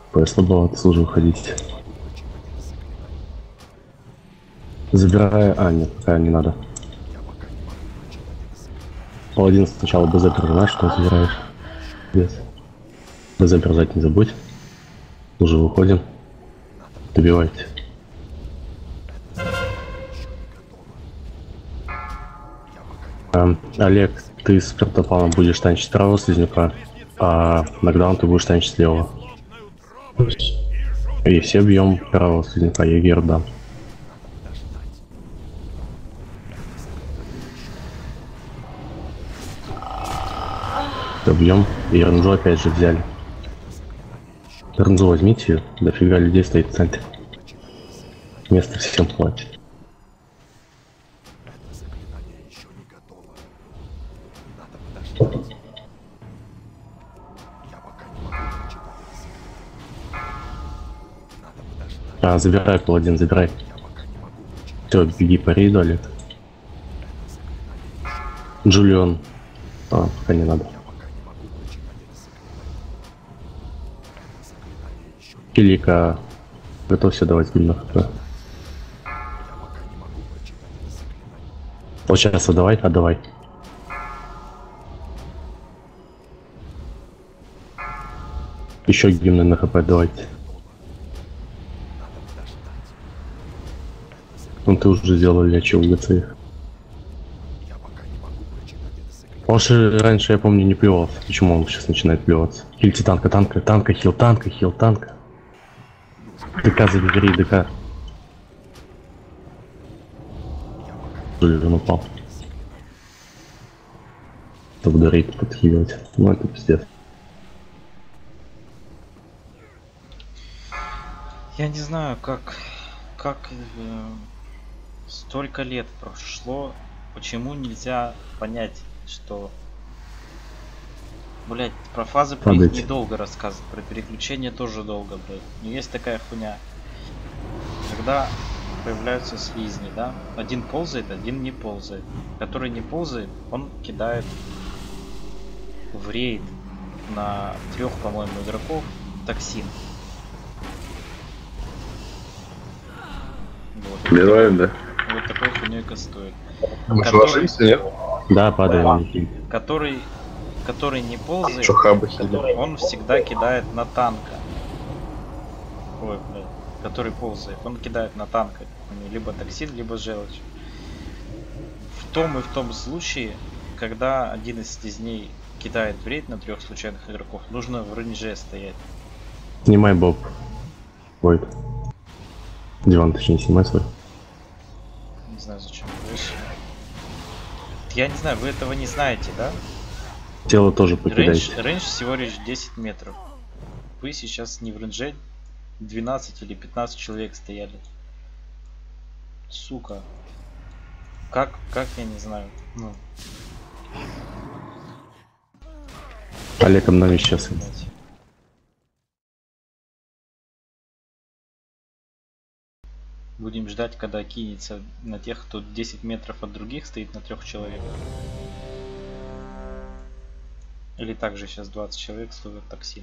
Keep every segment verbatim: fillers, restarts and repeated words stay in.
Слабо отслужу ходить. Забирая... А, нет, пока не надо. Паладин сначала БЗ прожимаешь, что забираешь. Без. БЗ прожать не забудь. Уже выходим. Добивайте. А, Олег, ты с пертопалом будешь танчить правого слизняка, а нокдаун ты будешь танчить слева. И все бьем правого слизняка, я гер дам. Добьем. И Ренджу опять же взяли. Ренджу возьмите, дофига людей стоит в центре. Места всем хватит. А, забирай, паладин, забирай. Все, беги по рейду, Олег. Джулион. А, пока не надо. Килика. Готовься давать гимн на хп. Вот сейчас отдавай, отдавай. Еще гимны на хп давайте. Ну ты уже сделал лечу в ГЦ. Он же раньше, я помню, не плевался. Почему он сейчас начинает плеваться? Хильте танка, танка, танка, хил танка, хил танка. ДК забери, ДК. Блин, он упал. Чтобы рейд подхиливать. Ну это пиздец. Я не знаю, как, как э, столько лет прошло, почему нельзя понять, что, блять, про фазы про них недолго рассказывать, про переключение тоже долго, блять. Но есть такая хуйня, когда появляются слизни, да, один ползает, один не ползает. Который не ползает, он кидает в рейд на трех, по-моему, игроков токсин. Вот. Убиваем, да? Вот такой хуйней кастует. Мы же ложимся, нет? Да, падаем. Да, который, который не ползает, Шухабы, он всегда кидает на танка. Ой, блядь. Который ползает, он кидает на танка. Либо токсин, либо желчь. В том и в том случае, когда один из слизней кидает в рейд на трех случайных игроков, нужно в рейнже стоять. Снимай боб. Войд. Диван, точнее, снимай свой. Не знаю зачем. Я не знаю, вы этого не знаете, да? Тело тоже покидайте. Рейндж, рейндж всего лишь десять метров. Вы сейчас не в рейнже, двенадцать или пятнадцать человек стояли. Сука. Как, как я не знаю. Ну. Олег, обнови сейчас. Будем ждать, когда кинется на тех, кто десять метров от других стоит, на трех человек. Или также сейчас двадцать человек словят токсин.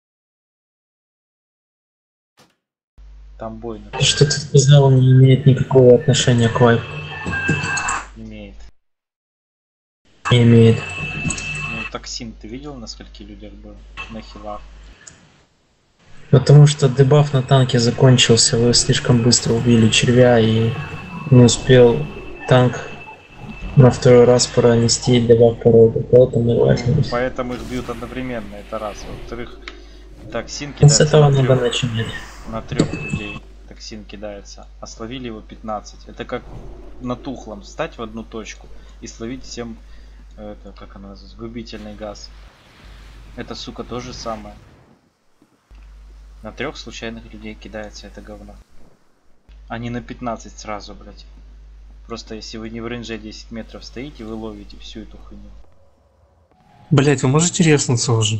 Там бой. Например. Что ты сказал, не имеет никакого отношения к вайпу. Имеет. Не имеет. Ну, токсин ты видел, на скольких людях был? На хилах. Потому что дебаф на танке закончился, вы слишком быстро убили червя и не успел танк на второй раз пронести дебаф порода, поэтому и важно. Поэтому их бьют одновременно, это раз. Во-вторых, токсин кидается. С этого на надо трех, начинать. на трех людей токсин кидается, а словили его пятнадцать. Это как на тухлом встать в одну точку и словить всем, это как она называется, губительный газ. Это, сука, то же самое. На трех случайных людей кидается это говно. А не на пятнадцать сразу, блять. Просто если вы не в рейнже десять метров стоите, вы ловите всю эту хуйню. Блять, вы можете резнуться уже?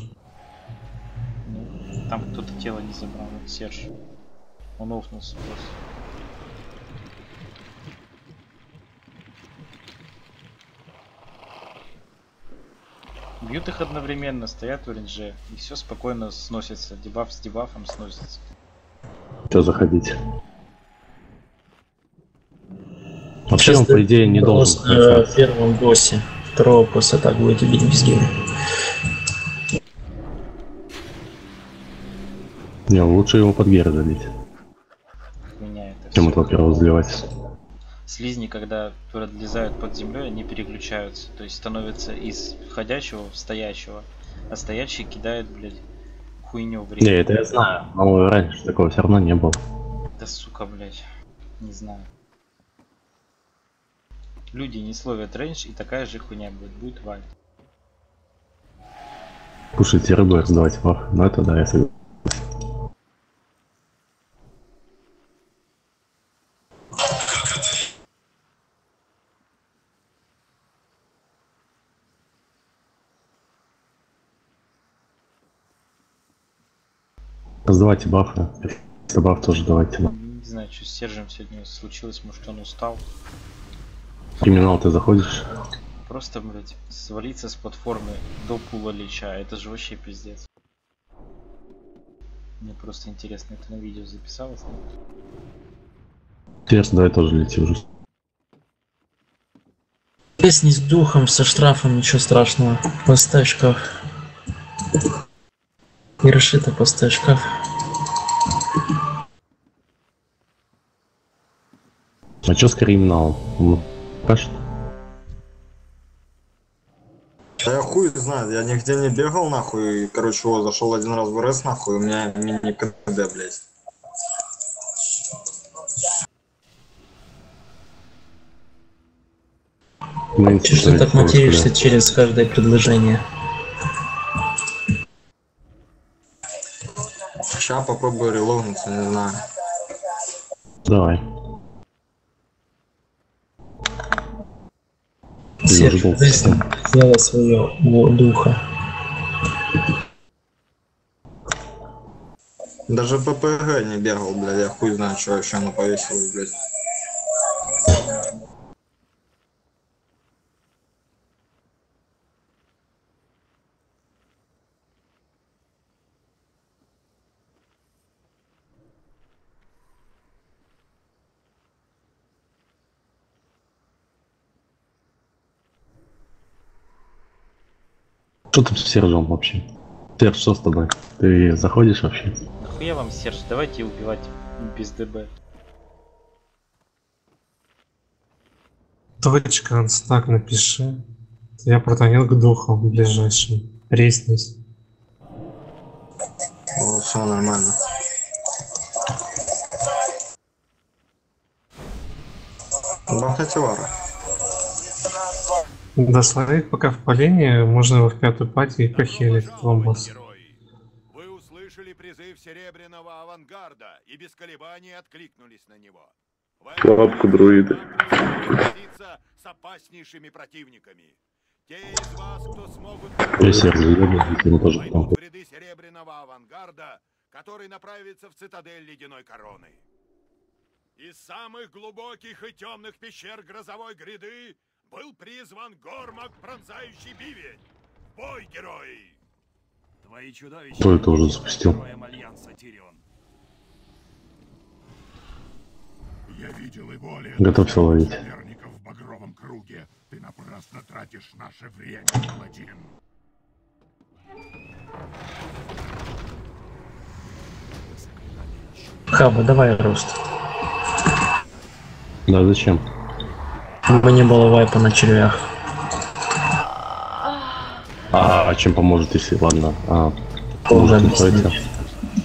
Ну, там кто-то тело не забрал, вот Серж. Он офнулся просто. Бьют их одновременно, стоят в рейнже, и все спокойно сносится. Дебаф с дебафом сносится. Что заходить? Вообще Сейчас он, по идее, не должен на касаться. первом боссе. Второго просто так будете бить без гейма. Не, лучше его под геры залить, Хуйня это чем всё. этого первого заливать. Слизни, когда подлезают под землей, они переключаются. То есть становятся из ходячего в стоячего. А стоячий кидает, блядь, хуйню в Не, реку. это я знаю, но раньше такого все равно не было. Да сука, блядь. Не знаю. Люди не словят рейндж, и такая же хуйня будет. Будет валь. Кушайте рыбу и раздавайте баф. Ну это да, я согласен. Раздавайте бафы. Это баф тоже давайте. Не знаю, что с Сержем сегодня случилось. Может, он устал. В криминал ты заходишь? Просто, блядь, свалиться с платформы до пула лича. Это же вообще пиздец. Мне просто интересно, это на видео записалось? Нет? Интересно, давай тоже лети уже. Песни с духом, со штрафом, ничего страшного. Поставь шкаф. Не расшито, поставь шкаф. А чё с криминалом? Ну, покажет? Да я хуй знает, я нигде не бегал нахуй, и, короче, вот, зашел один раз в РС нахуй, у меня мини-КД, блядь. Нэнси, Ты что блядь, так просто, материшься да. через каждое предложение? Сейчас попробую релогнуться, не знаю. Давай. Серж, Зажигал жизнь систему. взяла своего духа. Даже ППГ не бегал, блядь, я хуй знаю, что еще оно повесилось, блядь. Что там с Сержем вообще? Серж, что с тобой? Ты заходишь вообще? Нахуя вам, Серж? Давайте убивать без ДБ. Точка, анстак напиши. Я протонил к духу ближайшим. Резнись. Вот, все нормально. Бахните вара. До своих пока в полене можно его в пятую пати и похилить ломбос. Вы услышали призыв серебряного авангарда и без колебаний откликнулись на него. Лапку друиды. Сразиться с опаснейшими противниками. Те из вас, кто смогут Я Серж заебал, ему тоже потом. войдут в ряды серебряного авангарда, который направится в цитадель ледяной короны. Из самых глубоких и темных пещер грозовой гряды был призван Гормак, пронзающий бивень. В бой, герои! Твои чудовища... Кто это уже запустил? Героям Альянса Тирион. Я видел и более Готовься ловить. соперников в багровом круге. Ты напрасно тратишь наше время, паладин. Хаба, давай рост. Да, зачем? Чтобы не было вайпа на червях. А, а чем поможет, если, ладно, а, Полное поможет не объяснение. пройти.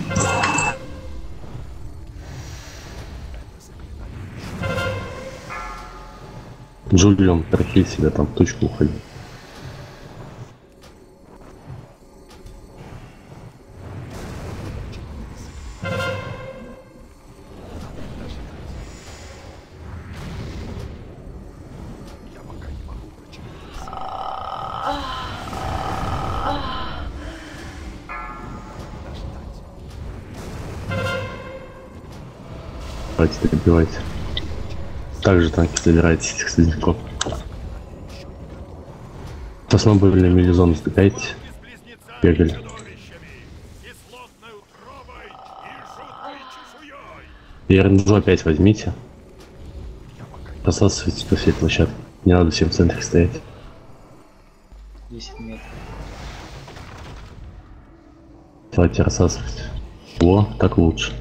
Джулион, прохиль себя там, в точку уходи. Давайте добивайте. Также танки забирайте этих слизняков. Основном были милизон стыкаете. Бегали. И РНЖ опять возьмите. Посасывайте по всей площадке. Не надо всем в центре стоять. десять метров. Давайте рассасывать. Во, так лучше.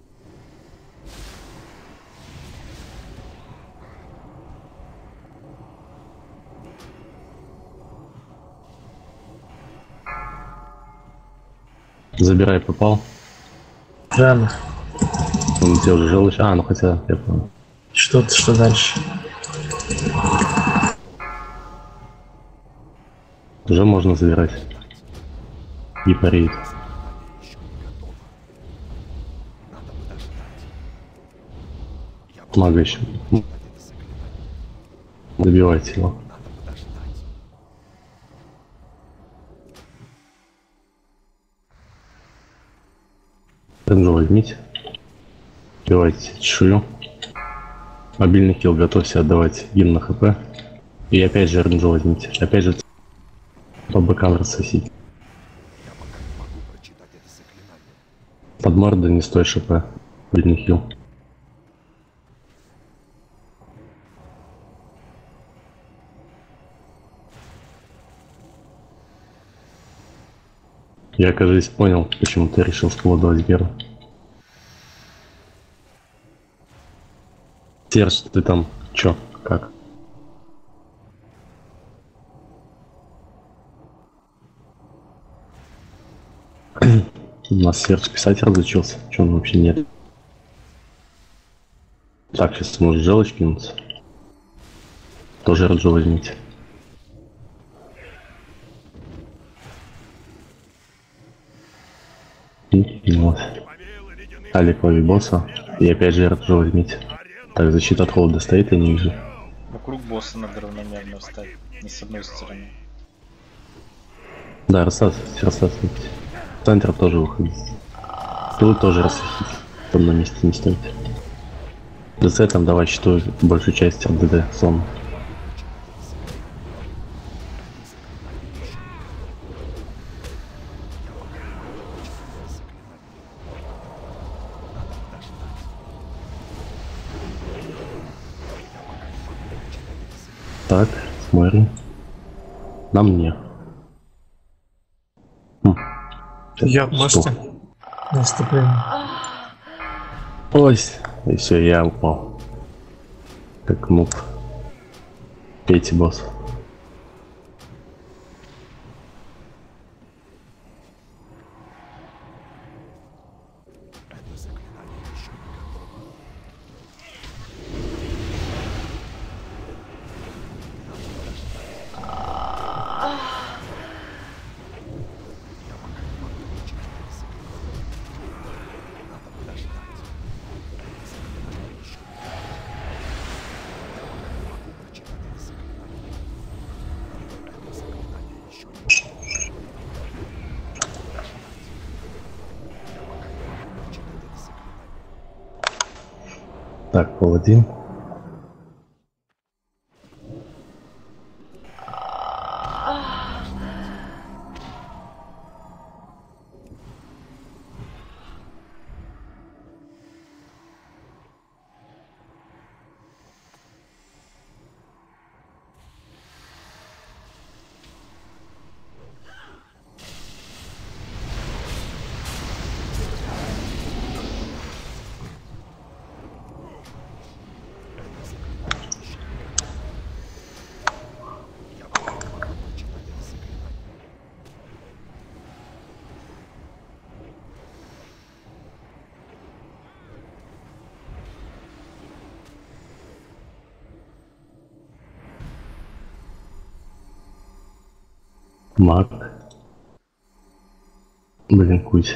Забирай, попал. Рано. Он тебе уже желчь. А, ну хотя, я понял. Что ты, что дальше? Уже можно забирать. Гипарит. Мага еще. Добивайте его. Ренжу возьмите. Добивайте чешую. Мобильный хил готовься отдавать гимн на хп. И опять же ренжу возьмите. Опять же по бокам рассосите. Под мордой не стой шп. Мобильный хил. Я, кажется, понял, почему ты решил складывать Геру. Серж, ты там чё, как? У нас Серж писать разучился, чё он вообще нет. Так, сейчас может желчь кинуться. Тоже раджу возьмите. Вот. Алик лови босса. И опять же раджу возьмите. Так, защита от холода стоит, я не вижу. Вокруг босса надо равномерно встать, не с одной стороны. Да, рассасывайте, рассасывайте. Центр тоже выходит. Тут тоже рассосите. Там на месте не стойте. ДЦ там давай считаю большую часть от ДД сон. Так, смотрим. На мне. Хм. Я, Стоп. можете? Наступление. Ой, и все, я упал. Как нуб. Пейте, босс. Так, паладин. Маг. Блин, куть.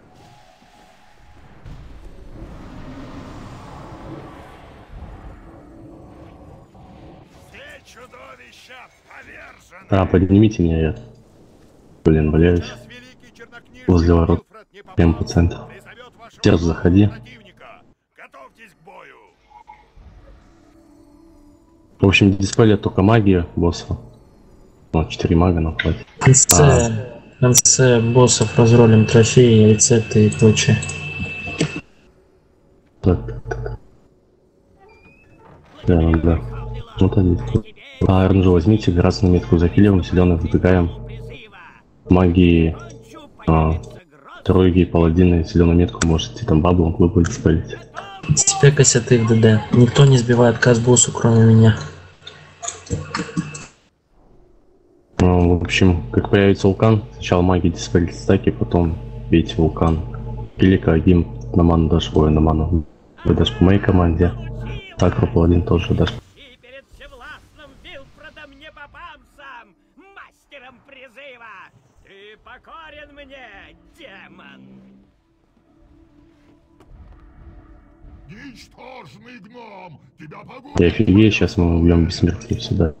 Все чудовища повержены. А, поднимите меня, я. Блин, валяюсь. Сейчас великий чернокнижник Возле ворот. Вильфред Непомнящий Прям по центру. призовет вашего Серж, заходи. противника. Готовьтесь к бою. В общем, диспелят только магия босса. Ну, четыре мага нам хватит. В конце, в конце боссов разролим трофеи, рецепты и прочее. Так, так, так. Да, ну да. Вот один. А, оранжу возьмите, красную метку захиливаем, зеленый выбегаем. Магии, а, тройги, паладины, зеленую метку можете там баблом глубоко спалить. Спекайся ты в ДД. Никто не сбивает каст боссу, кроме меня. Ну, в общем, как появится вулкан, сначала маги диспелить стаки, потом бейте вулкан. Или Кагим на ману дашь, ой, на ману. Вы дашь по моей команде. Такро паладин тоже дашь. И перед всевластным Вилфредом Непопамсом, мастером призыва, ты покорен мне, демон! Ничтожный гном! Тебя погубят! Я офигею, сейчас мы убьем бессмертие сюда.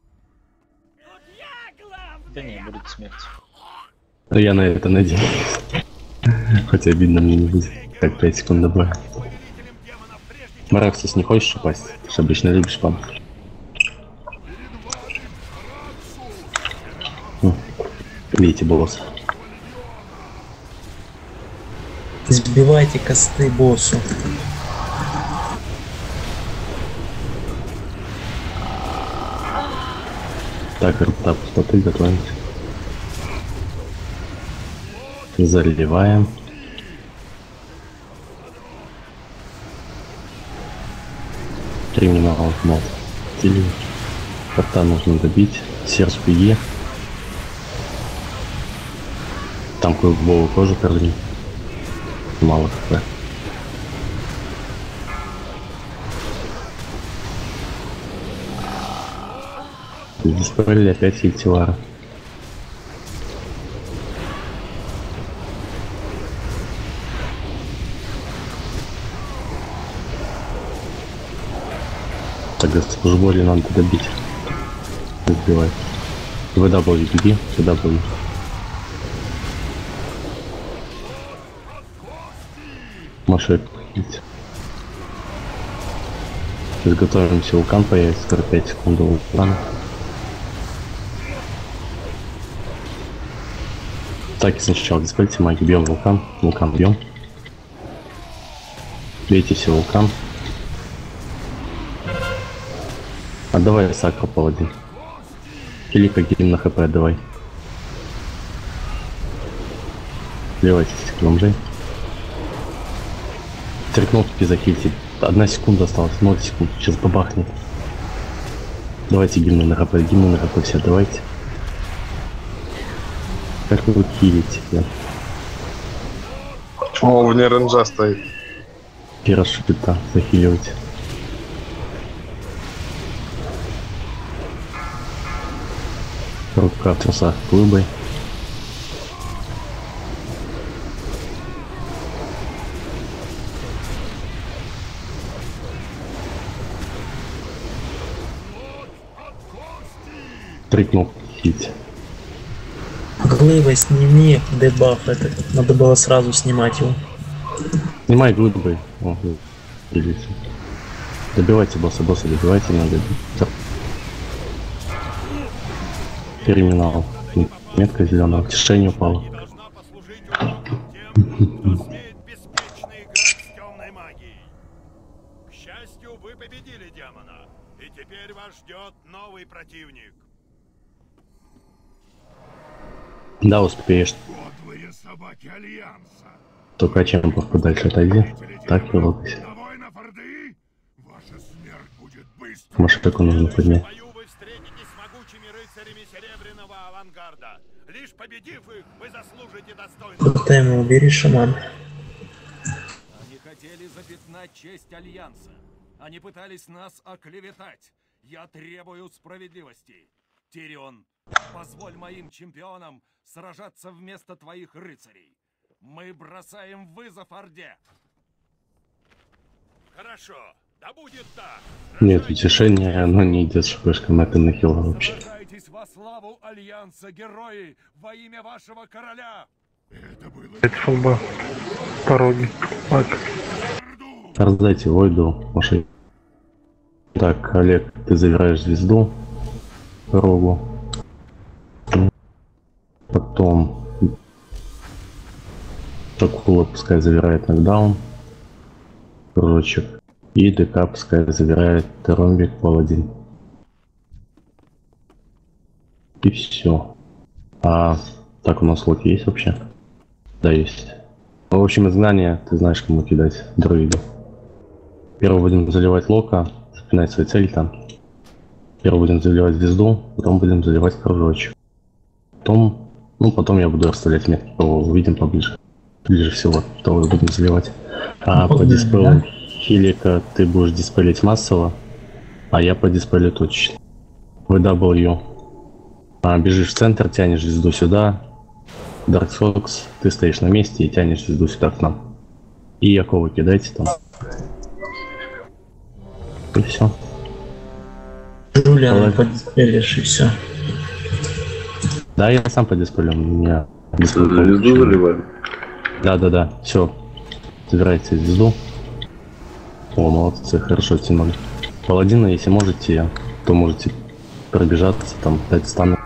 Да не, будет смерть. Но я на это надеюсь. Хотя обидно мне не будет. Так, пять секунд добавим. Мараксис, не хочешь упасть? Ты же обычно любишь пам. Видите, босс. Сбивайте косты боссу. Так, рта пустоты, готовимся. Заливаем. Три миналов мол. Кота нужно добить. Сердце беги. Там кое-бову тоже корни. Мало хп. Диспарили опять Хильтивара. Так, госпожу боли надо добить. Сбивать. В дабл беги, сюда будет. Машет. Сейчас готовимся, вулкан появится, скоро пять секунд до вулкана. Так, сначала диспельте маги, бьем вулкан, вулкан бьем. Бейте все вулкан. Отдавай сакро паладин. Или как на хп отдавай. Сливайтесь к бомжей. Три кнопки захильте. Одна секунда осталась, ноль секунд. Сейчас бабахнет. Давайте гимны на хп, гимны на хп все давайте. Как вы хилите, да? О, вне ренджа стоит. Кира шипита, захиливайте. Рука в трусах глыбой. Три кнопки хить. Глыбой сними дебаф, это надо было сразу снимать его. Снимай глыбой. О, делите. Добивайте босса, босса добивайте, надо. Терминал. Метка зеленого. Тишение упала. Должна послужить уроком тем, кто смеет беспечно играть с темной магией. К счастью, вы победили демона, и теперь вас ждет новый противник. Да, успеешь. Подлые собаки Альянса! Только чем подальше отойди. Так, пилотайся. Довольно, форды? Ваша смерть будет быстрой. Машеку нужно В поднять. бою вы встретитесь с могучими рыцарями Серебряного Авангарда. Лишь победив их, вы заслужите достойного. Тайм убери, шаман. Они хотели запятнать честь Альянса. Они пытались нас оклеветать. Я требую справедливости. Тирион, позволь моим чемпионам сражаться вместо твоих рыцарей. Мы бросаем вызов Орде. Хорошо, да будет так. Нет, утешение, оно не идет шпышком, это нахило вообще. Сражайтесь во славу Альянса, герои, во имя вашего короля. Это было... Это фолба. Пороги. Так. Раздайте Войду, маши. Так, Олег, ты забираешь звезду. Рогу. Потом Шакула пускай забирает нокдаун. Кружочек. И ДК пускай забирает ромбик паладин. И все. А так у нас лот есть вообще? Да, есть. В общем, изгнание, ты знаешь, кому кидать друиду. Первый будем заливать лока, запинать свои цели там. Первый будем заливать звезду, потом будем заливать кружочек. Потом, ну потом я буду расставлять метки, кого увидим поближе. Ближе всего, того и будем заливать. А по диспелу хилика ты будешь диспелить массово, а я по диспелю точечно. В дабл ю. А, бежишь в центр, тянешь звезду сюда. Dark Sox, ты стоишь на месте и тянешь звезду сюда к нам. И Якова кидайте там. И все. Джулиан, подиспелишь и все. Да, я сам по диспелю. У меня Звезду заливаем. Да, да, да. Все. Забирайте звезду. О, молодцы, хорошо тянули. Паладина, если можете, то можете пробежаться, там, дать стану.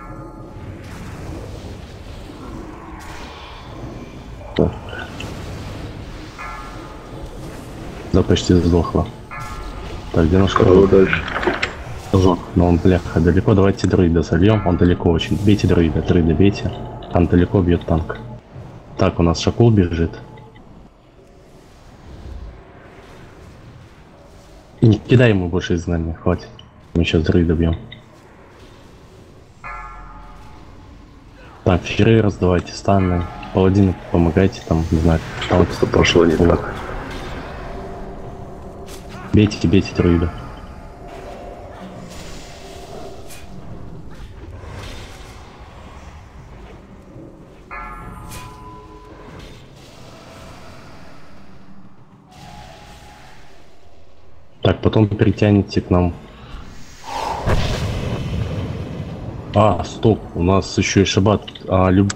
Да, почти сдохла. Так, где наш король? Дальше. Но он, бляха, далеко. Давайте друида сольем. Он далеко очень. Бейте друида, друида бейте. Там далеко бьет танк. Так, у нас Шакул бежит. Не кидай ему больше изгнания, хватит. Мы сейчас друида бьем. Так, феры раздавайте, станы. Паладины помогайте там, не знаю. Там Что пошло не так. Бейте, бейте друида. Так, потом перетянете к нам. А, стоп, у нас еще и шабат. А, люб...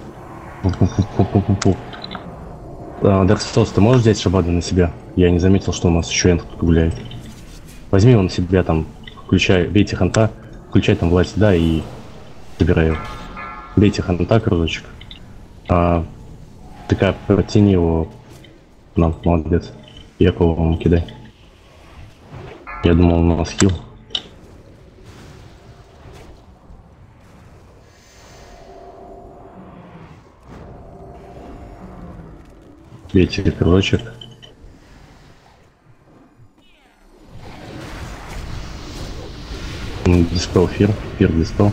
Даркстос, ты можешь взять шабада на себя? Я не заметил, что у нас еще энт гуляет. Возьми его на себя там, включай, бейте ханта, включай там власть, да, и забирай его. Бейте ханта, кружочек. А, такая, протяни его. Нам, молодец. Якова вам кидай. Я думал, у нас хил. Бейте кружочек. Диспел фир, фир диспел.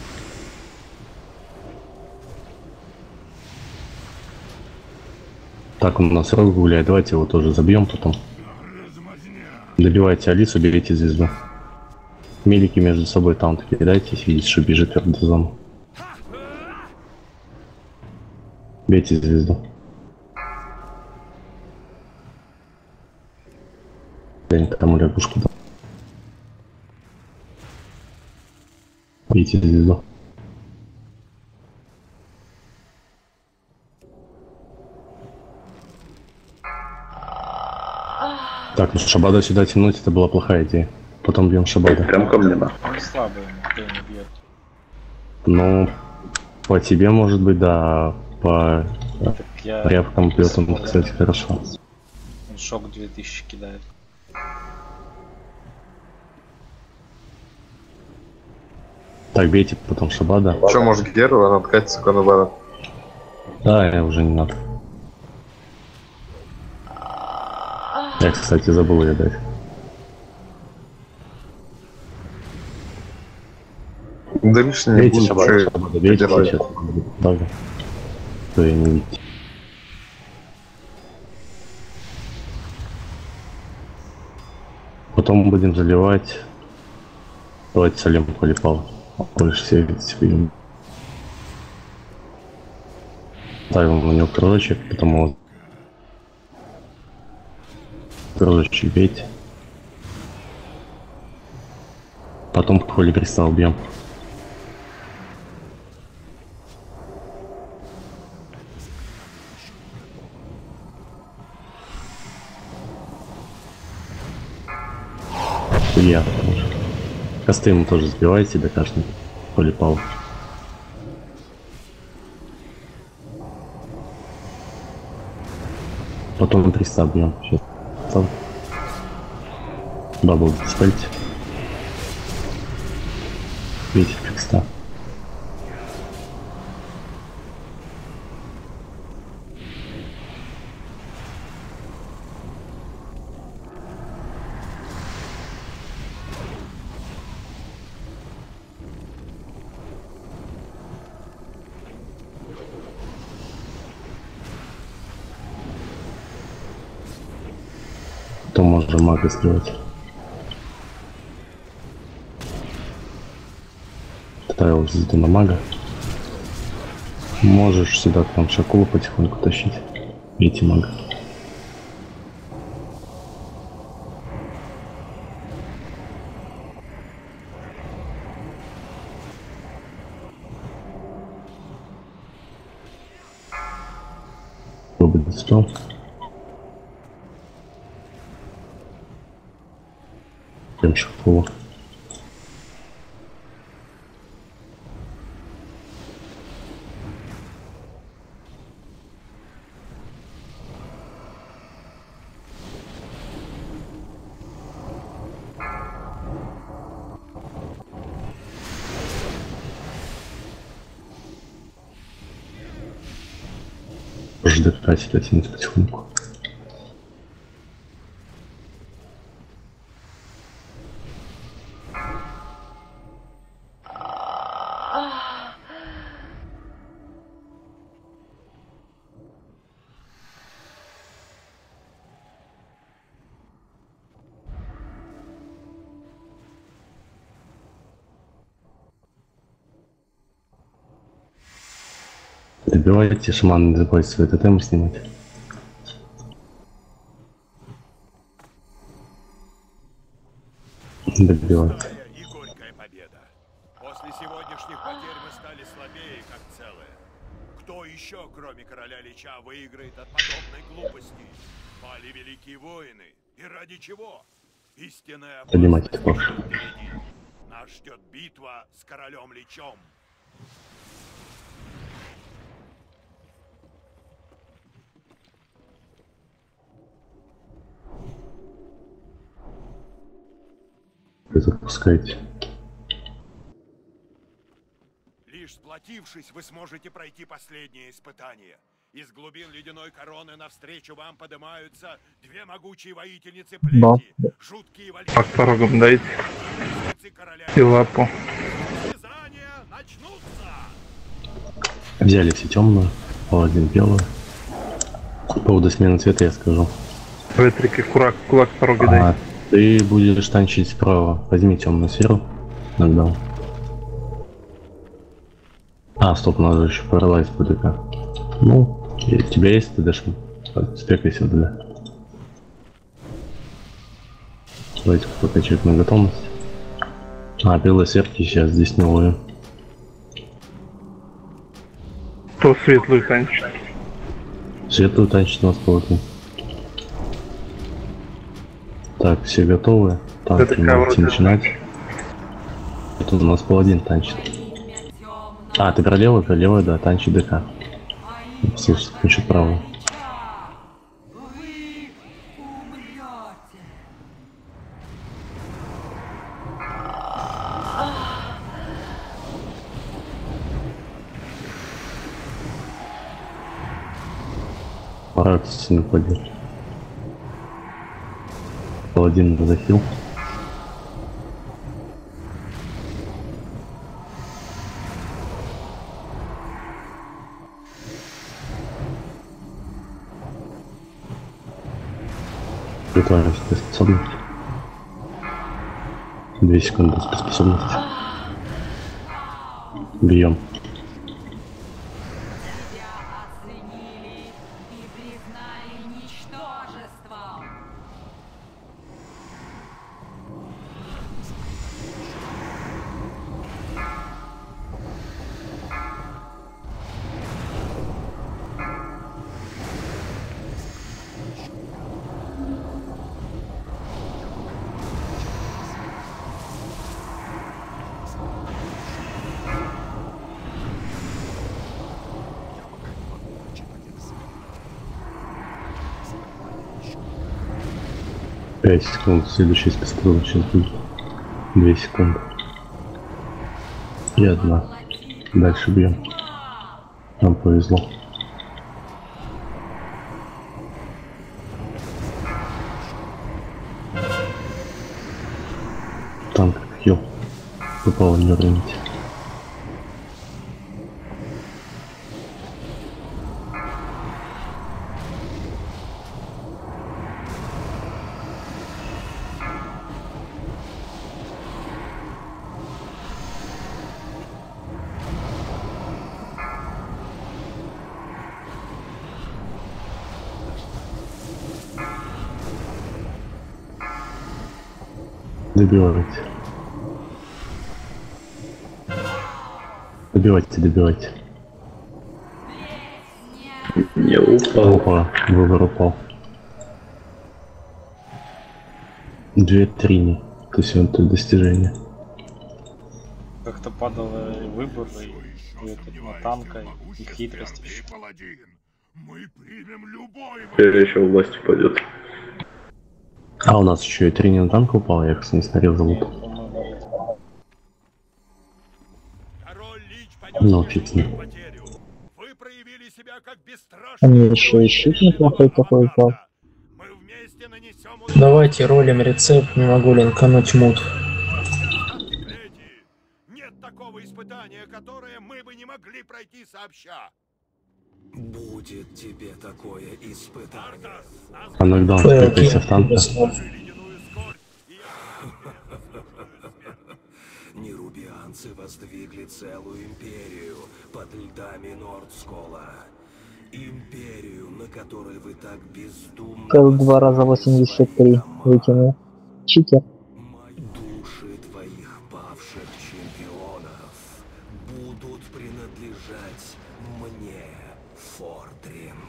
Так, он у нас рог гуляет, давайте его тоже забьем потом. Добивайте Алису, берите звезду. Мелики между собой там кидайтесь, видите, что бежит в зону. Бейте звезду. Я тому лягушку дам. Бейте звезду. Так, ну Шабада сюда тянуть, это была плохая идея. Потом бьем Шабада. Прям ко мне, да. Он слабый, никто не бьет. Ну, по тебе может быть, да, по Я... рявкам бьет он, кстати, хорошо. Он шок две тысячи кидает. Так, бейте потом Шабада. Че, может Геру, она откатится к Анубару? Да, я уже не надо. Я, кстати, забыл ее дать. Да лишний не Бейте будет, Шабада, что Шабада, бейте держать. сейчас. Да, что я не видите. Потом будем заливать. Давайте солим полипал. Больше все видите, видим. Ставим на него кружочек, потом его кружочек бейте. Потом холи кристалл бьем. Я тоже. Косты ему тоже сбивайте до каждого полипал. Креста бьем. Сейчас. Там. Бабл диспельте. Видите креста. Потом можно мага сделать. Ставил звезду на мага. Можешь сюда к нам Шакулу потихоньку тащить. Видите мага. Кто будет что? Прям Шакулу. Ждать тратить оттянуть потихоньку. Добивайте, шаман, не забывайте свои тотемы снимать. Добивайте. И горькая победа. После сегодняшних потерь мы стали слабее, как целое. Кто еще, кроме короля Лича, выиграет от подобной глупости? Пали великие воины. И ради чего? Истинная опасность впереди. Нас ждет битва с королем Личом. Запускайте. Лишь сплотившись, вы сможете пройти последнее испытание. Из глубин ледяной короны навстречу вам поднимаются две могучие воительницы плети, жуткие вальки. По порогам дайте. И лапу. Взяли все темную, паладин белую. По поводу смены цвета я скажу. Ветрики, кулак, кулак порога дай. А, ты будешь танчить справа. Возьми темную сферу. Нокдаун. А, стоп, надо еще паралайз по ДК. Ну, у тебя есть, ты дашь спекайся туда. Давайте покачать на готовность. А, белые сверки сейчас здесь не ловим. Кто светлую танчит? Светлую танчит у нас паладин. Так, все готовы. Так, можете начинать. Это у нас паладин танчит. А, ты про левую, про левую, да, танчит ДК. Слушай, насчет правой. Пора сильно поддержать. Паладин захил. Притворяю себе способность. Две секунды способности. Бьем. пять секунд, следующий спецстрел сейчас будет. две секунды. И одна. Дальше бьем. Нам повезло. Танк хил. Попало, не уроните. Добивайте. Добивайте, добивайте. Не упал. Опа, выбор упал. Две трини. То есть это достижение. Как-то падал выбор и, и этот, на танка, и хитрость. Теперь еще в власть упадет. А у нас еще и трени на танк упал, я их не смотрел зовут. Ну, фиг с ним. Они еще и щит неплохой такой упал. Давайте ролим рецепт, не могу линкануть мут. Нет такого испытания, которое мы бы не могли пройти сообща. Будет тебе такое испытание. А нокдаун прыгайся в танк. Нерубианцы воздвигли целую империю под льдами Нордскола. Империю, на которой вы так бездумно... Кэл два раза восемьдесят три выкинул. Читер. Души твоих павших чемпионов будут принадлежать мне, Фордринг.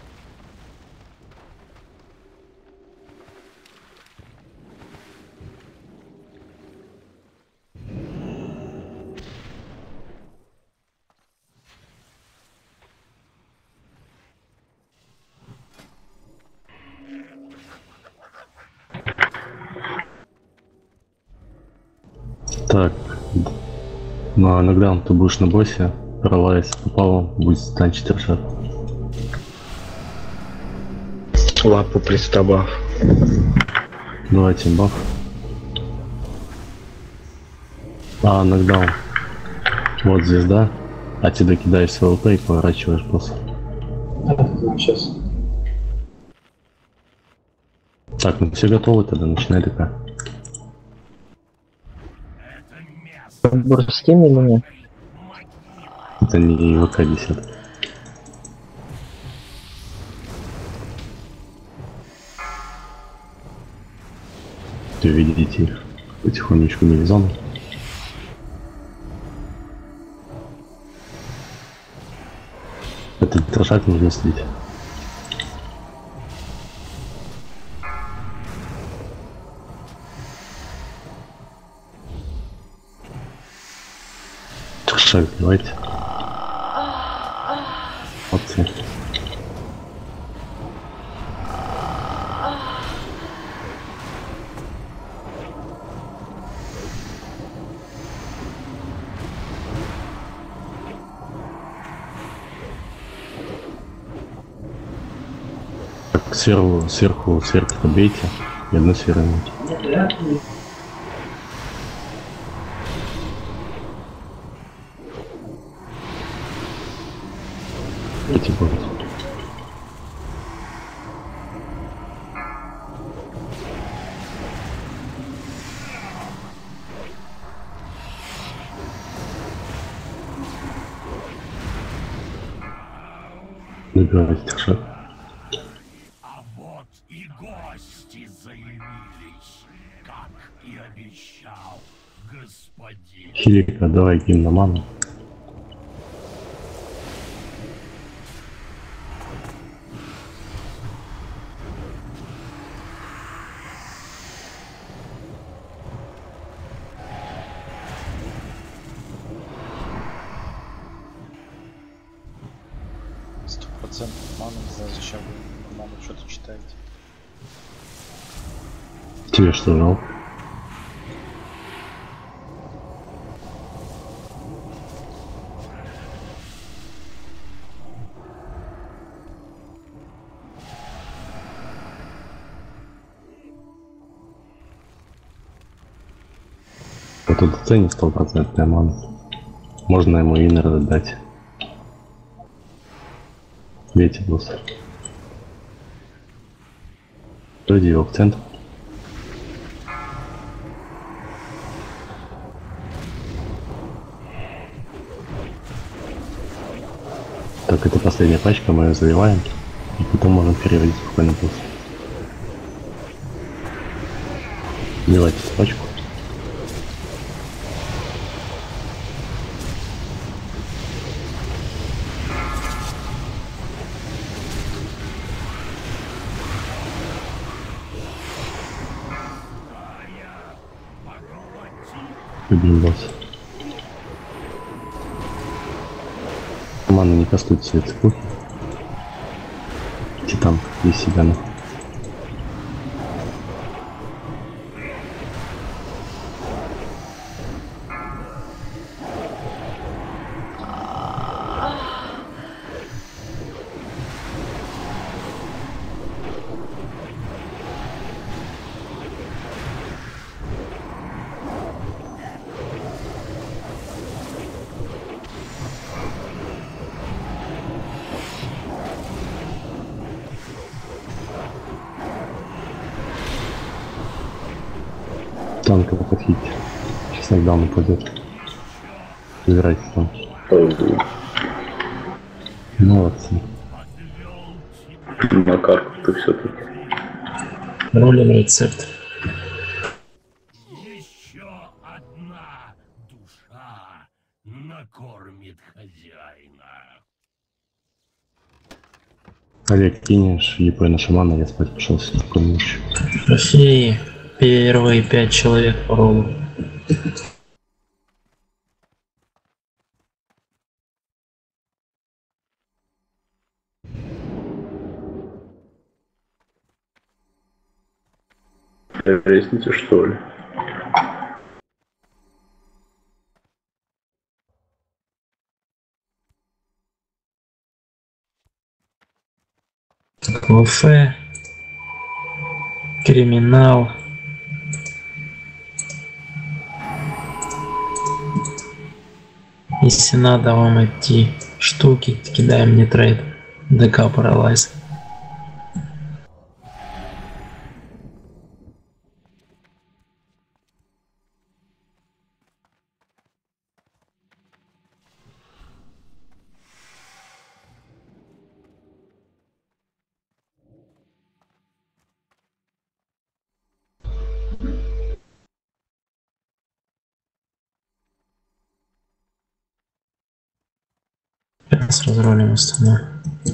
Так. На нокдаун ты будешь на боссе. Пролаясь попало, будет станчить шаг. Лапу пристабав. Давайте баф. А, нокдаун. Вот звезда. А ты докидаешь свой ЛП и поворачиваешь босса. Сейчас. Так, ну все готовы, тогда начинай ДК. Бурстим или нет? Это не ВК десять. Вы видите их потихонечку милизон. Этот трошак нужно слить. Трошак, давайте. Молодцы. Сверху, сверху, сверху побейте и одну сферу. Эти будут. Набирайте шаг. Хилика, давай гимн на ману. Сто процентов ману, не знаю зачем вы ману что-то читаете. Тебе что, жал? Это ДЦ не стопроцентная мана. Можно ему инер отдать. Видите, босс. Иди его в центр. Так, это последняя пачка, мы ее заливаем. И потом можем переводить спокойно босс. Заливайте пачку. Любим босс. Мана не кастует все цепи. Титан из себя на. Танк его подхитить. Сейчас нокдаун упадет. Забирайте там. Молодцы. Макар, ты все-таки. Рулим рецепт. Еще одна душа накормит хозяина. Олег, кинешь ЕП на шамана, я спать пошел с такой ночью. Трофеи. Первые пять человек по ролу. Лестница, что ли? ВФ. Криминал. Если надо вам идти штуки, кидаем мне трейд. ДК Паралайз. С разролем остальное.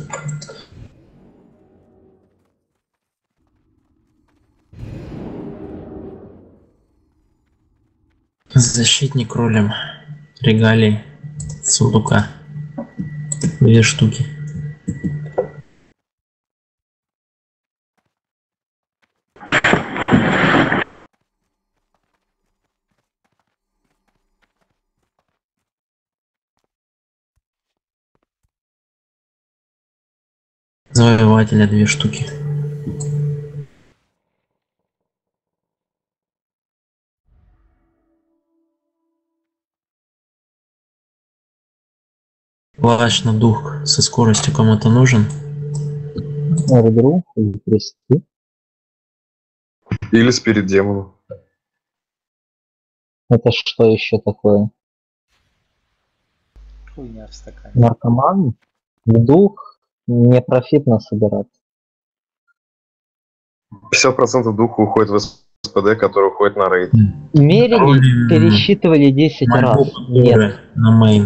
Защитник ролем. Регалии. Сундука. Две штуки. Завоевателя две штуки. Плащ на дух со скоростью кому-то нужен? Ордру или кресты? Или спирит демону. Это что еще такое? Хуйня в стакане. Наркоман? В дух не профитно собирать. пятьдесят процентов духа уходит в СПД, который уходит на рейд. Мерили, пересчитывали десять раз. Нет. На мейн.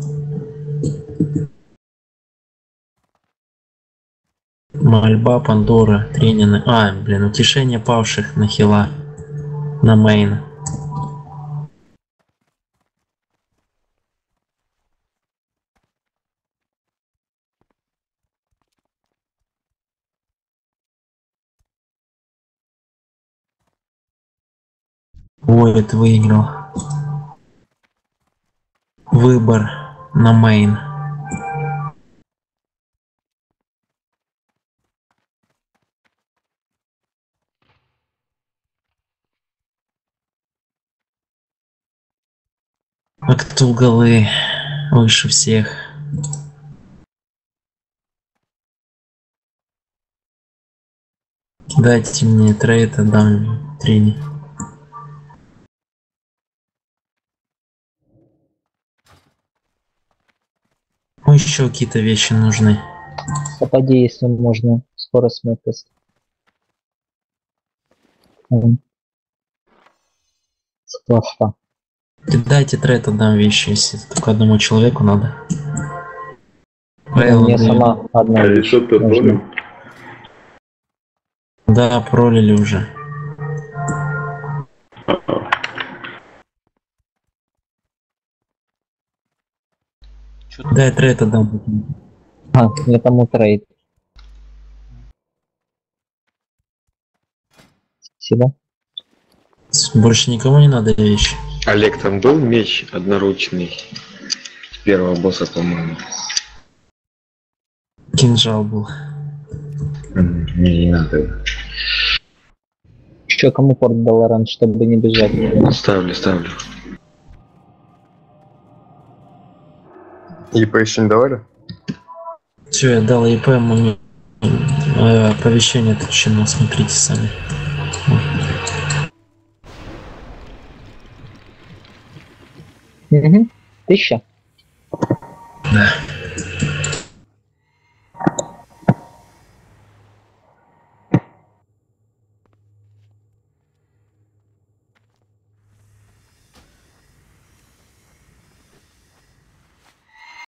Мольба, Пандора, Тренины. А, блин, утешение павших на хила. На мейн. Void выиграл. Выбор на мейн. А кто голы выше всех? Дайте мне трейд, отдам трени. Ну, еще какие-то вещи нужны. Попади, если можно. Скорость меткость. Сплошка. Дайте трейд, отдам вещи, если только одному человеку надо. Ну, мне сама одна А вещь что ты нужна. пролил? Да, пролили уже. Дай трейд, отдам. А, мне тому трейд. Спасибо. Больше никому не надо вещи. Олег, там был меч одноручный с первого босса, по-моему? Кинжал был. Мне не надо. Еще кому порт дал раньше, чтобы не бежать? Ставлю, ставлю. ИП еще не давали? Все, я дал ИП, мы э, оповещение отключено, смотрите сами. Угу. Тысяча? Да.